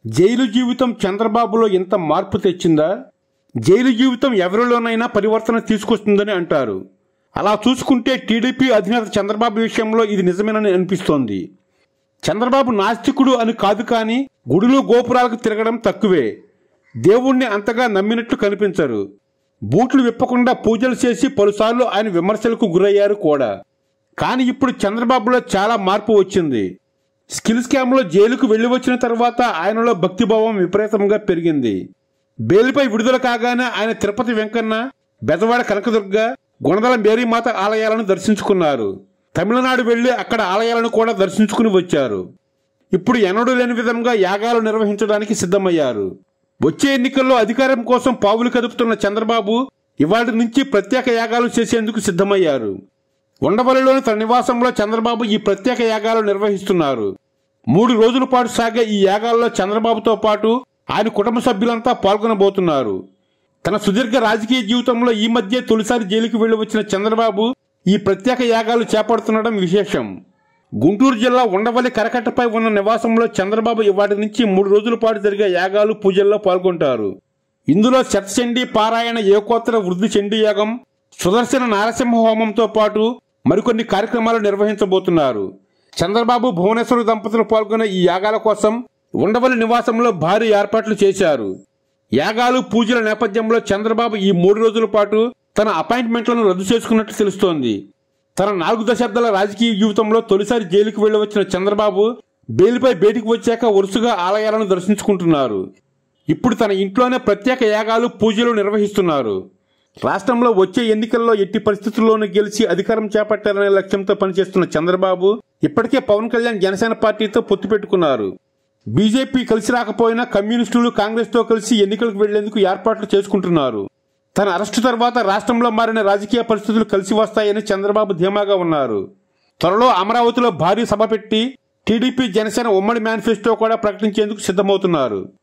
Jail జీవితం చంద్రబాబులో ఎంత మార్పు తెచ్చిందా? జైలు జీవితం ఎవరిలోనైనా పరివర్తన తీసుకొస్తుందని అంటారు. అలా చూసుకుంటే టీడీపీ అధినేత చంద్రబాబు విషయంలో ఇది నిజమేనని అనిపిస్తోంది. చంద్రబాబు నాస్తికుడు అని కాదు, కానీ గుడులు గోపురాలకు తిరగడం తక్కువే. దేవుణ్ణి అంతగా నమ్మినట్లు కనిపించరు. బూట్లు విప్పకుండా పూజలు చేసి పలుసార్లు ఆయన విమర్శలకు గురయ్యారు కూడా. కానీ ఇప్పుడు చంద్రబాబులో చాలా మార్పు వచ్చింది. స్కిల్ స్కామ్లో జైలుకు వెళ్లి వచ్చిన తర్వాత ఆయనలో భక్తిభావం విపరీతంగా పెరిగింది. బెయిల్పై విడుదల కాగానే ఆయన తిరుపతి వెంకన్న, బెజవాడ కనకదుర్గ, గుణదల మేరీమాత ఆలయాలను దర్శించుకున్నారు. తమిళనాడు వెళ్లి అక్కడ ఆలయాలను కూడా దర్శించుకుని వచ్చారు. ఇప్పుడు ఎన్నడూ లేని విధంగా యాగాలు నిర్వహించడానికి సిద్ధమయ్యారు. వచ్చే ఎన్నికల్లో అధికారం కోసం పావులు కదుపుతున్న చంద్రబాబు ఇవాటి నుంచి ప్రత్యేక యాగాలు చేసేందుకు సిద్ధమయ్యారు. ఉండవల్లిలోని తన నివాసంలో చంద్రబాబు ఈ ప్రత్యేక యాగాలు నిర్వహిస్తున్నారు. 3 రోజుల పాటు సాగే ఈ యాగాల్లో చంద్రబాబుతో పాటు ఆయన కుటుంబ సభ్యులంతా పాల్గొనబోతున్నారు. తన సుదీర్ఘ రాజకీయ జీవితంలో ఈ మధ్య తొలిసారి జైలుకు వెళ్లి వచ్చిన చంద్రబాబు ఈ ప్రత్యేక యాగాలు చేపడుతుండడం విశేషం. గుంటూరు జిల్లా ఉండవల్లి కరకట్టపై ఉన్న నివాసంలో చంద్రబాబు ఇవాటి నుంచి 3 రోజుల పాటు జరిగే యాగాలు పూజల్లో పాల్గొంటారు. ఇందులో శతచండీ పారాయణ, ఏకోత్తర వృద్ధి చండీ యాగం, సుదర్శన నారసింహ హోమంతో పాటు మరికొన్ని కార్యక్రమాలు నిర్వహించబోతున్నారు. చంద్రబాబు, భువనేశ్వర దంపతులు పాల్గొనే ఈ యాగాల కోసం ఉండవల్లి నివాసంలో భారీ ఏర్పాట్లు చేశారు. యాగాలు పూజల నేపథ్యంలో చంద్రబాబు ఈ 3 రోజుల పాటు తన అపాయింట్మెంట్లను రద్దు చేసుకున్నట్టు తెలుస్తోంది. తన 4 దశాబ్దాల రాజకీయ జీవితంలో తొలిసారి జైలుకు వెళ్లి వచ్చిన చంద్రబాబు బెయిల్పై బయటికి వచ్చాక వరుసగా ఆలయాలను దర్శించుకుంటున్నారు. ఇప్పుడు తన ఇంట్లోనే ప్రత్యేక యాగాలు, పూజలు నిర్వహిస్తున్నారు. రాష్ట్రంలో వచ్చే ఎన్నికల్లో ఎట్టి పరిస్థితుల్లోనూ గెలిచి అధికారం చేపట్టాలనే లక్ష్యంతో పనిచేస్తున్న చంద్రబాబు ఇప్పటికే పవన్ కళ్యాణ్ జనసేన పార్టీతో పొత్తు పెట్టుకున్నారు. బీజేపీ కలిసి రాకపోయినా కమ్యూనిస్టులు, కాంగ్రెస్తో కలిసి ఎన్నికలకు వెళ్లేందుకు ఏర్పాట్లు చేసుకుంటున్నారు. తన అరెస్టు తర్వాత రాష్ట్రంలో మారిన రాజకీయ పరిస్థితులు కలిసి వస్తాయని చంద్రబాబు ధీమాగా ఉన్నారు. త్వరలో అమరావతిలో భారీ సభ పెట్టి టీడీపీ, జనసేన ఉమ్మడి మేనిఫెస్టో కూడా ప్రకటించేందుకు సిద్ధమవుతున్నారు.